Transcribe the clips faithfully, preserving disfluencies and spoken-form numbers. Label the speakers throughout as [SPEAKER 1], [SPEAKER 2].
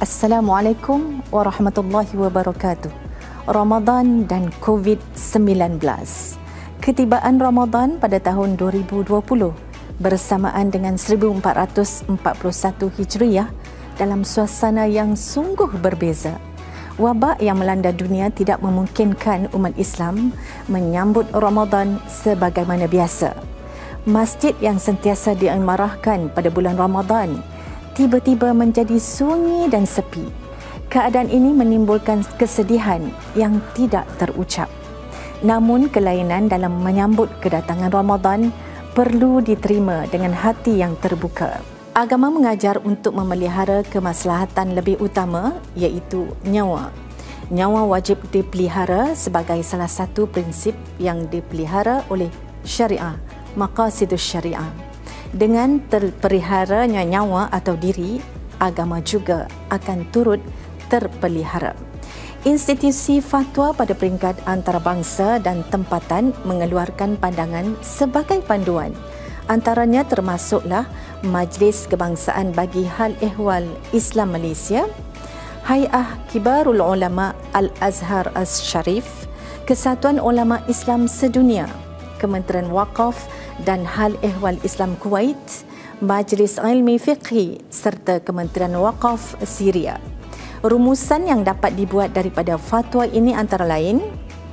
[SPEAKER 1] Assalamualaikum warahmatullahi wabarakatuh. Ramadan dan covid sembilan belas. Ketibaan Ramadan pada tahun dua ribu dua puluh bersamaan dengan seribu empat ratus empat puluh satu Hijriah dalam suasana yang sungguh berbeza. Wabak yang melanda dunia tidak memungkinkan umat Islam menyambut Ramadan sebagaimana biasa. Masjid yang sentiasa diimarahkan pada bulan Ramadan tiba-tiba menjadi sunyi dan sepi. Keadaan ini menimbulkan kesedihan yang tidak terucap. Namun kelainan dalam menyambut kedatangan Ramadan perlu diterima dengan hati yang terbuka. Agama mengajar untuk memelihara kemaslahatan lebih utama, iaitu nyawa. Nyawa wajib dipelihara sebagai salah satu prinsip yang dipelihara oleh syariah, maqasidus syariah. Dengan terpeliharanya nyawa atau diri, agama juga akan turut terpelihara. Institusi fatwa pada peringkat antarabangsa dan tempatan mengeluarkan pandangan sebagai panduan. Antaranya termasuklah Majlis Kebangsaan bagi Hal Ehwal Islam Malaysia, Hay'ah Kibarul Ulama Al-Azhar As-Sharif, Kesatuan Ulama Islam Sedunia, Kementerian Waqaf dan Hal Ehwal Islam Kuwait, Majlis Ilmi Fiqhi serta Kementerian Waqaf Syria. Rumusan yang dapat dibuat daripada fatwa ini antara lain: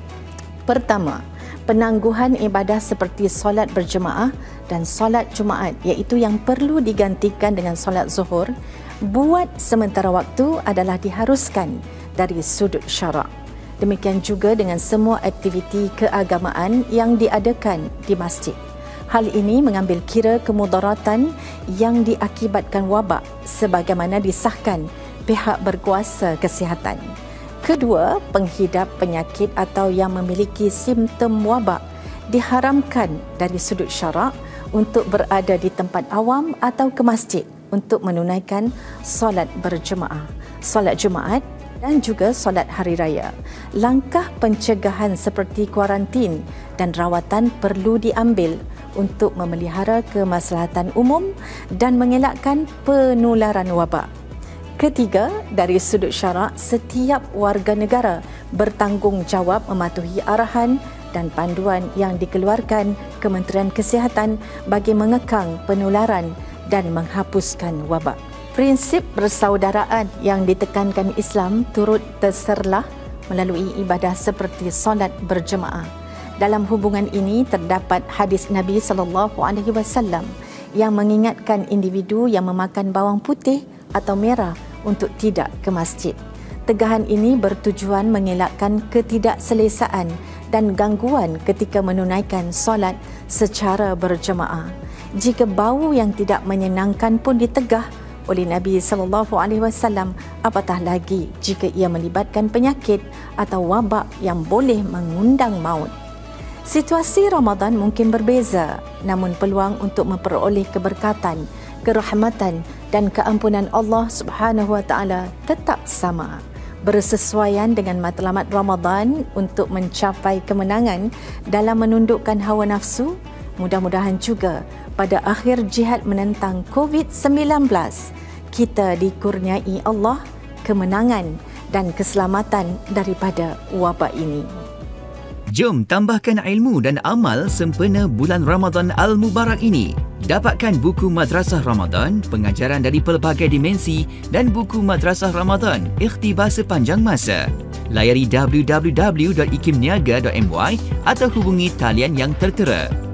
[SPEAKER 1] pertama, penangguhan ibadah seperti solat berjemaah dan solat Jumaat, iaitu yang perlu digantikan dengan solat zuhur, buat sementara waktu adalah diharuskan dari sudut syarak. Demikian juga dengan semua aktiviti keagamaan yang diadakan di masjid. Hal ini mengambil kira kemudaratan yang diakibatkan wabak sebagaimana disahkan pihak berkuasa kesihatan. Kedua, penghidap penyakit atau yang memiliki simptom wabak diharamkan dari sudut syarak untuk berada di tempat awam atau ke masjid untuk menunaikan solat berjemaah, solat Jumaat dan juga solat hari raya. Langkah pencegahan seperti kuarantin dan rawatan perlu diambil untuk memelihara kemaslahatan umum dan mengelakkan penularan wabak. Ketiga, dari sudut syarak, setiap warga negara bertanggungjawab mematuhi arahan dan panduan yang dikeluarkan Kementerian Kesihatan bagi mengekang penularan dan menghapuskan wabak. Prinsip persaudaraan yang ditekankan Islam turut terserlah melalui ibadah seperti solat berjemaah. Dalam hubungan ini terdapat hadis Nabi sallallahu alaihi wasallam yang mengingatkan individu yang memakan bawang putih atau merah untuk tidak ke masjid. Tegahan ini bertujuan mengelakkan ketidakselesaan dan gangguan ketika menunaikan solat secara berjemaah. Jika bau yang tidak menyenangkan pun ditegah oleh Nabi sallallahu alaihi wasallam, apatah lagi jika ia melibatkan penyakit atau wabak yang boleh mengundang maut. Situasi Ramadan mungkin berbeza, namun peluang untuk memperoleh keberkatan, kerahmatan dan keampunan Allah Subhanahu wa taala tetap sama. Bersesuaian dengan matlamat Ramadan untuk mencapai kemenangan dalam menundukkan hawa nafsu, mudah-mudahan juga pada akhir jihad menentang covid sembilan belas kita dikurniai Allah kemenangan dan keselamatan daripada wabak ini.
[SPEAKER 2] Jom tambahkan ilmu dan amal sempena bulan Ramadan Al-Mubarak ini. Dapatkan buku Madrasah Ramadan, pengajaran dari pelbagai dimensi dan buku Madrasah Ramadan, ikhtibar sepanjang masa. Layari w w w dot ikimniaga dot m y atau hubungi talian yang tertera.